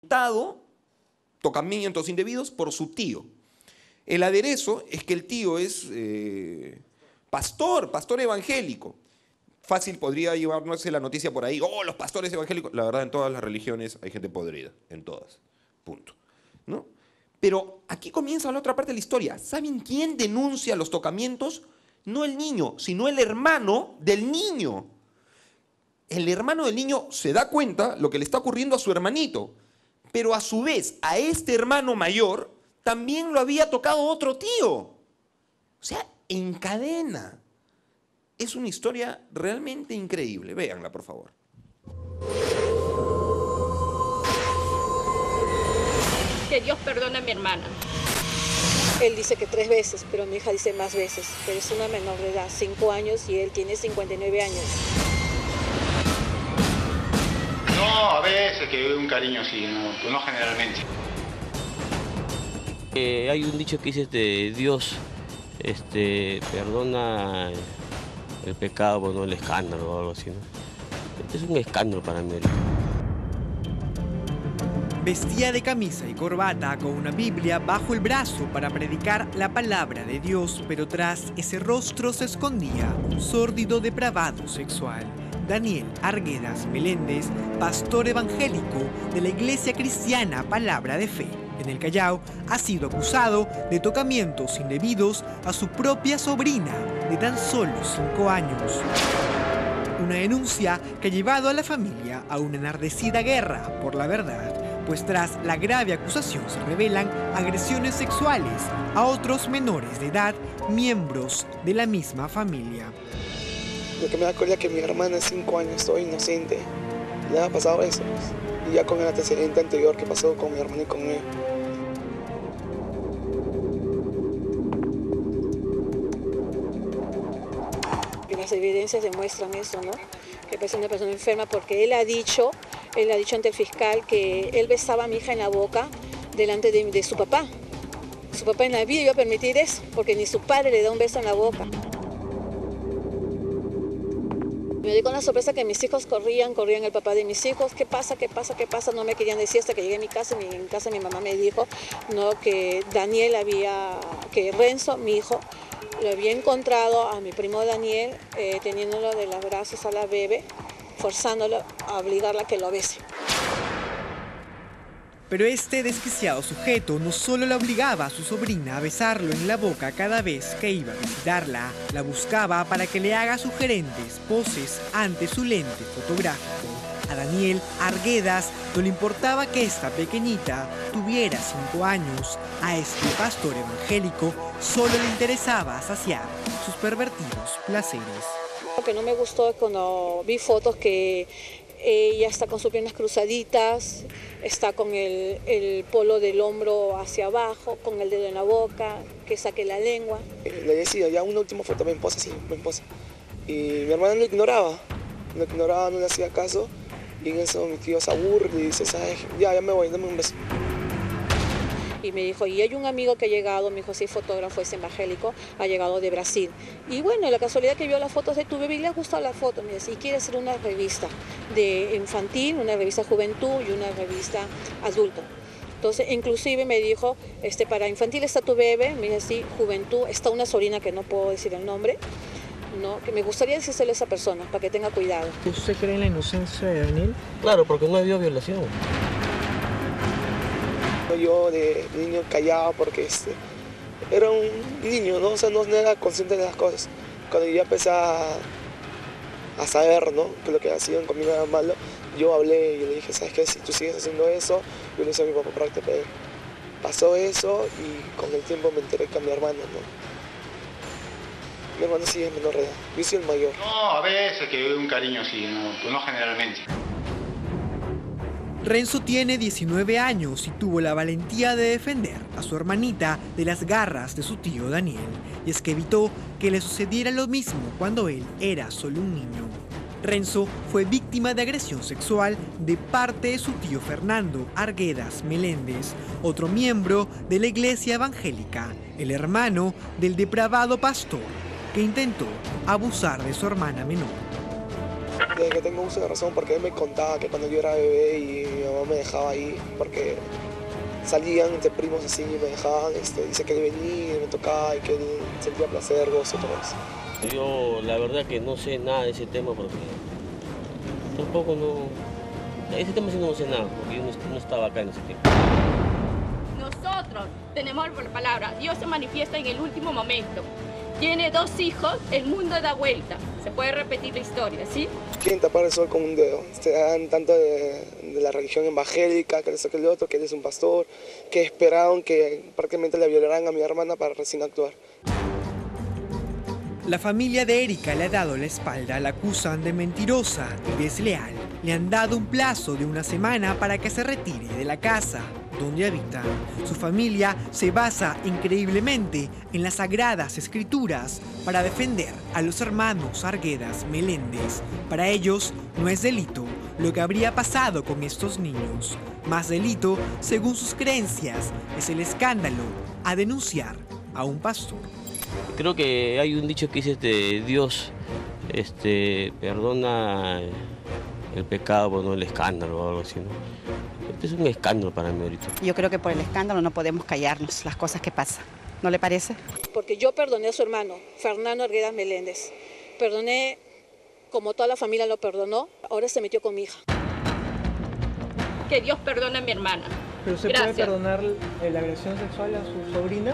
tocamientos indebidos por su tío. El aderezo es que el tío es pastor evangélico. Fácil podría llevarnos la noticia por ahí, los pastores evangélicos. La verdad, en todas las religiones hay gente podrida, en todas, punto, ¿no? Pero aquí comienza la otra parte de la historia. ¿Saben quién denuncia los tocamientos? No el niño, sino el hermano del niño. El hermano del niño se da cuenta lo que le está ocurriendo a su hermanito, pero a su vez a este hermano mayor también lo había tocado otro tío. O sea, en cadena. Es una historia realmente increíble. Véanla, por favor. Que Dios perdone a mi hermana. Él dice que 3 veces, pero mi hija dice más veces. Pero es una menor de edad, 5 años, y él tiene 59 años. No, a veces que un cariño sí, no generalmente. Hay un dicho que dice Dios perdona el pecado, pero no el escándalo o algo así, ¿no? Este es un escándalo para mí. Vestía de camisa y corbata con una Biblia bajo el brazo para predicar la palabra de Dios, pero tras ese rostro se escondía un sórdido depravado sexual. Daniel Arguedas Meléndez, pastor evangélico de la Iglesia Cristiana Palabra de Fe en el Callao, ha sido acusado de tocamientos indebidos a su propia sobrina de tan solo 5 años. Una denuncia que ha llevado a la familia a una enardecida guerra por la verdad, pues tras la grave acusación se revelan agresiones sexuales a otros menores de edad, miembros de la misma familia. Lo que me da cuenta es que mi hermana de 5 años, soy inocente, le ha pasado eso, y ya con el antecedente anterior que pasó con mi hermana y conmigo. Las evidencias demuestran eso, ¿no? Que es una persona enferma, porque él ha dicho ante el fiscal que él besaba a mi hija en la boca delante de su papá. Su papá en la vida iba a permitir eso, porque ni su padre le da un beso en la boca. Me di con la sorpresa que mis hijos corrían el papá de mis hijos. ¿Qué pasa? No me querían decir hasta que llegué a mi casa. En casa mi mamá me dijo, ¿no?, que que Renzo, mi hijo, lo había encontrado a mi primo Daniel teniéndolo de los brazos a la bebé, forzándolo a obligarla a que lo bese. Pero este desquiciado sujeto no solo la obligaba a su sobrina a besarlo en la boca cada vez que iba a visitarla, la buscaba para que le haga sugerentes poses ante su lente fotográfico. A Daniel Arguedas no le importaba que esta pequeñita tuviera 5 años. A este pastor evangélico solo le interesaba saciar sus pervertidos placeres. Lo que no me gustó es cuando vi fotos que ella está con sus piernas cruzaditas, está con el polo del hombro hacia abajo, con el dedo en la boca, que saque la lengua. Le decía, ya una última foto, mi esposa, sí, mi esposa. Y mi hermana lo ignoraba, no le hacía caso. Y en eso mi tío se aburre y dice, ¿sabes? Ya me voy, dame un beso. Y me dijo, y hay un amigo que ha llegado, me dijo, sí, fotógrafo, es evangélico, ha llegado de Brasil. Y bueno, la casualidad que vio las fotos de tu bebé y le ha gustado la foto, me dice, y quiere hacer una revista de infantil, una revista juventud y una revista adulto. Entonces, inclusive me dijo, para infantil está tu bebé, me dice, sí, juventud, está una sobrina que no puedo decir el nombre, ¿no?, que me gustaría decírselo a esa persona, para que tenga cuidado. ¿Usted cree en la inocencia de Daniel? Claro, porque no había violación. Yo de niño callaba porque era un niño, ¿no? O sea, no era consciente de las cosas. Cuando ya empecé a saber, ¿no?, que lo que hacían conmigo era malo, yo hablé y le dije, ¿sabes qué? Si tú sigues haciendo eso, yo le decía a mi papá para que te pegue. Pasó eso y con el tiempo me enteré que a mi hermano, ¿no? Mi hermano sí es menor de edad, yo soy el mayor. No, a veces que un cariño sí, no generalmente. Renzo tiene 19 años y tuvo la valentía de defender a su hermanita de las garras de su tío Daniel. Y es que evitó que le sucediera lo mismo cuando él era solo un niño. Renzo fue víctima de agresión sexual de parte de su tío Fernando Arguedas Meléndez, otro miembro de la Iglesia Evangélica, el hermano del depravado pastor que intentó abusar de su hermana menor. de que tengo uso de razón porque él me contaba que cuando yo era bebé y mi mamá me dejaba ahí porque salían entre primos así y me dejaban, dice que él venía y me tocaba y que él sentía placer, gozo, todo eso. Yo la verdad que no sé nada de ese tema porque tampoco ese tema sí no sé nada, porque yo no estaba acá en ese tiempo. Nosotros tenemos la palabra, Dios se manifiesta en el último momento. Tiene 2 hijos, el mundo da vuelta. Se puede repetir la historia, ¿sí? Quieren tapar el sol con un dedo. Se dan tanto de la religión evangélica, que esto que el otro, que él es un pastor, que esperaron que prácticamente le violaran a mi hermana para recién actuar. La familia de Erika le ha dado la espalda, la acusan de mentirosa y desleal. Le han dado un plazo de 1 semana para que se retire de la casa donde habita. Su familia se basa increíblemente en las sagradas escrituras para defender a los hermanos Arguedas Meléndez. Para ellos no es delito lo que habría pasado con estos niños. Más delito, según sus creencias, es el escándalo a denunciar a un pastor. Creo que hay un dicho que dice Dios perdona el pecado, pero no el escándalo o algo así, ¿no? Este es un escándalo para mí ahorita. Yo creo que por el escándalo no podemos callarnos las cosas que pasan. ¿No le parece? Porque yo perdoné a su hermano, Fernando Arguedas Meléndez. Perdoné como toda la familia lo perdonó, ahora se metió con mi hija. Que Dios perdone a mi hermana. ¿Pero usted Gracias. puede perdonar la agresión sexual a su sobrina?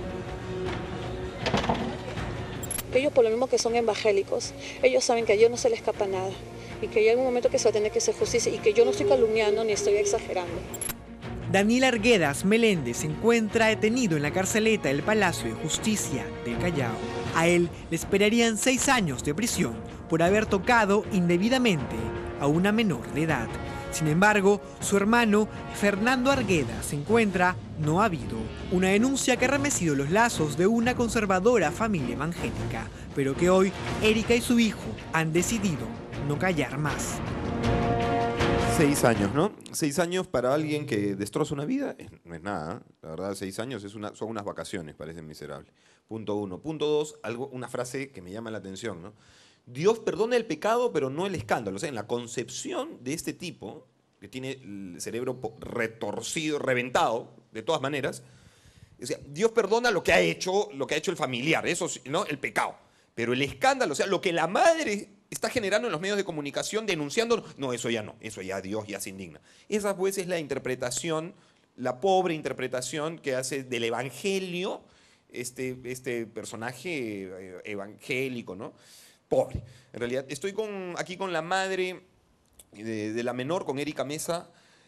Ellos, por lo mismo que son evangélicos, ellos saben que a Dios no se le escapa nada y que hay un momento que se va a tener que hacer justicia y que yo no estoy calumniando ni estoy exagerando. Daniel Arguedas Meléndez se encuentra detenido en la carceleta del Palacio de Justicia del Callao. A él le esperarían 6 años de prisión por haber tocado indebidamente a una menor de edad. Sin embargo, su hermano Fernando Arguedas se encuentra no habido. Una denuncia que ha remecido los lazos de una conservadora familia evangélica, pero que hoy Erika y su hijo han decidido no callar más. 6 años, ¿no? 6 años para alguien que destroza una vida no es nada. La verdad, 6 años son unas vacaciones, parecen miserables. Punto 1. Punto 2, una frase que me llama la atención, ¿no? Dios perdona el pecado, pero no el escándalo. O sea, en la concepción de este tipo, que tiene el cerebro retorcido, reventado, de todas maneras, o sea, Dios perdona lo que ha hecho el familiar, eso, ¿no? El pecado. Pero el escándalo, o sea, lo que la madre está generando en los medios de comunicación, denunciando, no, eso ya Dios ya se indigna. Esa pues es la interpretación, la pobre interpretación que hace del evangelio este personaje evangélico, ¿no? Pobre. En realidad, estoy aquí con la madre de la menor, con Erika Mesa.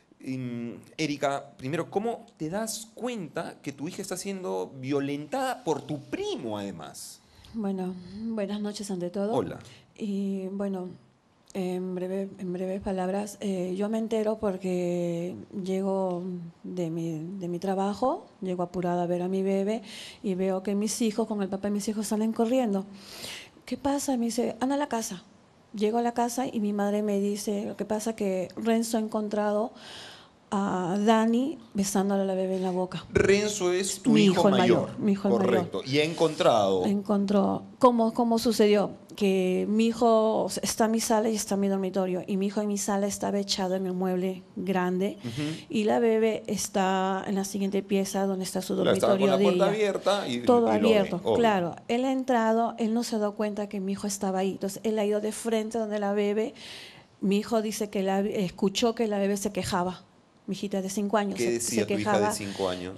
Erika, primero, ¿cómo te das cuenta que tu hija está siendo violentada por tu primo, además? Bueno, buenas noches ante todo. Hola. Y bueno, en breves palabras, yo me entero porque llego de mi trabajo, llego apurada a ver a mi bebé y veo que mis hijos, con el papá de mis hijos, salen corriendo. ¿Qué pasa? Me dice, anda a la casa. Llego a la casa y mi madre me dice, lo que pasa que Renzo ha encontrado a Dani besándole a la bebé en la boca. Renzo es tu hijo mayor. Mi hijo el mayor. Correcto. Y ha encontrado... Encontró. ¿Cómo sucedió? Que mi hijo está en mi sala y está en mi dormitorio. Y mi hijo en mi sala estaba echado en el mueble grande. Y la bebé está en la siguiente pieza donde está su dormitorio estaba con la puerta ella. abierta Todo y abierto, lo ve, claro. Él ha entrado, él no se ha dado cuenta que mi hijo estaba ahí. Entonces él ha ido de frente donde la bebé. Mi hijo dice que escuchó que la bebé se quejaba. Mi hijita de 5 años. ¿Qué decía se tu quejaba, hija de 5 años?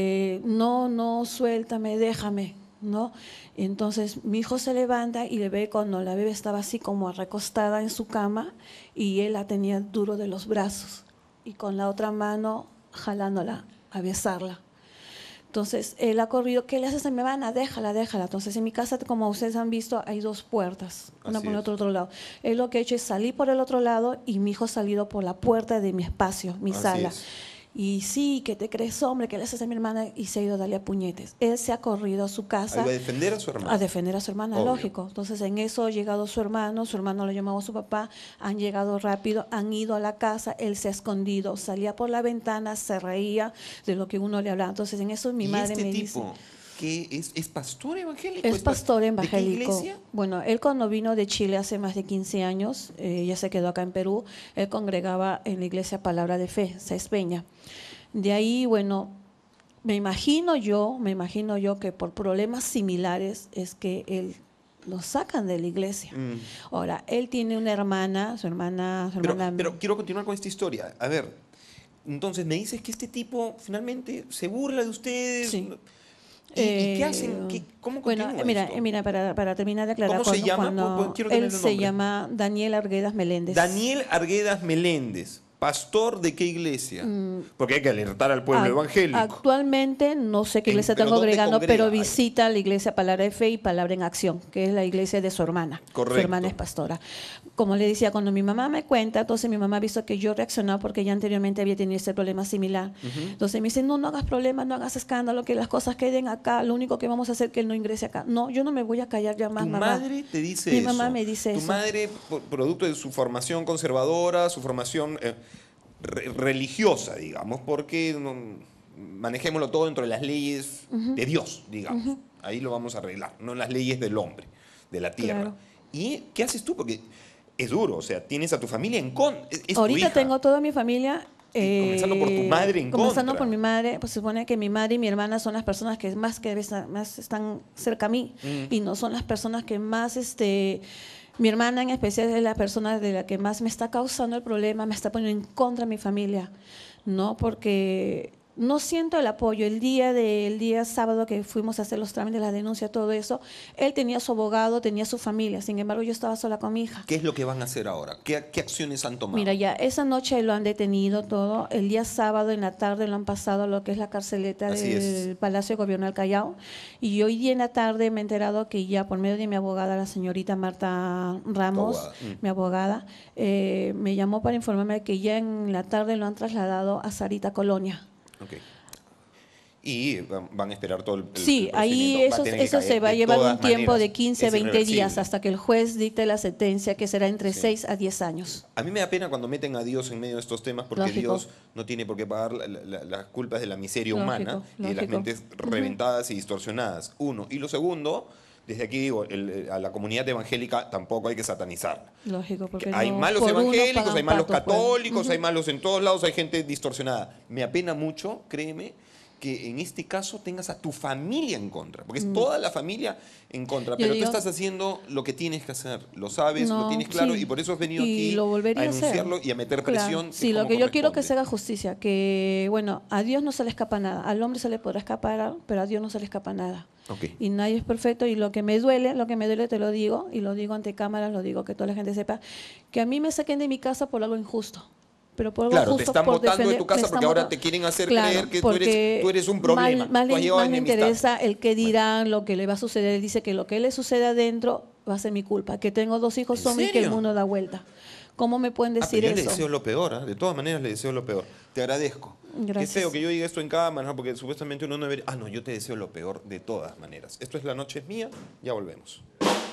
No, suéltame, déjame, ¿no? Entonces mi hijo se levanta y le ve cuando la bebé estaba así como recostada en su cama y él la tenía duro de los brazos y con la otra mano jalándola a besarla. Entonces él ha corrido, ¿qué le haces a mi hermana? Déjala. Entonces en mi casa, como ustedes han visto, hay 2 puertas, una por el otro lado. Él lo que ha hecho es salir por el otro lado y mi hijo ha salido por la puerta de mi espacio, mi sala. Y sí, ¿qué te crees, hombre? ¿Qué le haces a mi hermana? Y se ha ido a darle a puñetes. Él se ha corrido a su casa. ¿A defender a su hermana? A defender a su hermana, obvio. Lógico. Entonces en eso ha llegado su hermano lo llamaba a su papá, han llegado rápido, han ido a la casa, él se ha escondido, salía por la ventana, se reía de lo que uno le hablaba. Entonces en eso mi madre me dice... que es pastor evangélico. Es pastor evangélico. ¿De qué iglesia? Bueno, él cuando vino de Chile hace más de 15 años, ya se quedó acá en Perú, él congregaba en la iglesia Palabra de Fe, Sáenz Peña. De ahí, bueno, me imagino yo que por problemas similares es que él lo sacan de la iglesia. Ahora, él tiene una hermana, su hermana... Pero quiero continuar con esta historia. A ver, entonces me dices que este tipo finalmente se burla de ustedes. Sí. ¿Y qué hacen? ¿Cómo continúa Mira, para terminar de aclarar. ¿Cómo se llama? Quiero tener él el se nombre. llama Daniel Arguedas Meléndez. Daniel Arguedas Meléndez. ¿Pastor de qué iglesia? Porque hay que alertar al pueblo evangélico. Actualmente no sé qué iglesia está ¿pero dónde congregando, congrega? pero visita la iglesia Palabra de Fe y Palabra en Acción, que es la iglesia de su hermana. Correcto. Su hermana es pastora. Como le decía, cuando mi mamá me cuenta, entonces mi mamá ha visto que yo reaccionaba porque ya anteriormente había tenido ese problema similar. Entonces me dice, no hagas problemas, no hagas escándalo, que las cosas queden acá, lo único que vamos a hacer es que él no ingrese acá. No, yo no me voy a callar ya más, ¿Tu mamá. madre te dice Mi eso? mamá me dice ¿Tu eso. madre, producto de su formación conservadora, su formación religiosa, digamos, porque manejémoslo todo dentro de las leyes de Dios, digamos. Ahí lo vamos a arreglar, no en las leyes del hombre, de la tierra. Claro. ¿Y qué haces tú? Porque es duro, o sea, tienes a tu familia en contra. Es Ahorita tu hija. tengo toda mi familia. Comenzando por tu madre en Comenzando contra. por mi madre, pues se supone que mi madre y mi hermana son las personas que más están cerca a mí y no son las personas que más, mi hermana en especial es la persona de la que más me está causando el problema, me está poniendo en contra de mi familia, ¿no? Porque no siento el apoyo. El día sábado que fuimos a hacer los trámites, la denuncia, todo eso, él tenía su abogado, tenía su familia, sin embargo yo estaba sola con mi hija. ¿Qué es lo que van a hacer ahora? ¿Qué acciones han tomado? Mira, ya esa noche lo han detenido todo. El día sábado en la tarde lo han pasado a lo que es la carceleta Así del es. Palacio de Gobierno del Callao. Y hoy día en la tarde me he enterado que ya por medio de mi abogada, la señorita Marta Ramos, mi abogada, me llamó para informarme que ya en la tarde lo han trasladado a Sarita Colonia. Okay. Y van a esperar todo el Sí, ahí eso se va a llevar un tiempo de 15, 20 días hasta que el juez dicte la sentencia, que será entre 6 a 10 años. A mí me da pena cuando meten a Dios en medio de estos temas porque Lógico. Dios no tiene por qué pagar las culpas de la miseria humana y de las lógico. mentes reventadas y distorsionadas. Uno. Y lo segundo, desde aquí digo, a la comunidad evangélica tampoco hay que satanizarla. Lógico, porque Hay no, malos por uno evangélicos, pagan hay malos pato, pues. católicos, hay malos en todos lados, hay gente distorsionada. Me apena mucho, créeme, que en este caso tengas a tu familia en contra, porque es toda la familia en contra, pero tú estás haciendo lo que tienes que hacer, lo sabes, lo tienes claro, sí. y por eso has venido Y aquí lo volvería a a hacer. denunciarlo y a meter presión. Sí, lo que yo quiero que se haga justicia, que bueno, a Dios no se le escapa nada, al hombre se le podrá escapar, pero a Dios no se le escapa nada. Okay. Y nadie es perfecto, y lo que me duele te lo digo, y lo digo ante cámaras, lo digo que toda la gente sepa, que a mí me saquen de mi casa por algo injusto. Pero por algo Claro, justo, te están por botando de defender- tu me casa están porque ahora botando- te quieren hacer Claro, creer que porque tú eres un problema. Más Tú has llevado le enemistad. interesa el que dirán, lo que le va a suceder. Él dice que lo que le sucede adentro va a ser mi culpa, que tengo 2 hijos ¿En hombres y que el serio? mundo da vuelta. ¿Cómo me pueden decir Pero yo le eso? deseo lo peor, de todas maneras le deseo lo peor. Te agradezco. Gracias. Qué feo que yo diga esto en cámara, ¿no? Porque supuestamente uno no debería... no, yo te deseo lo peor de todas maneras. Esto es La Noche es Mía, ya volvemos.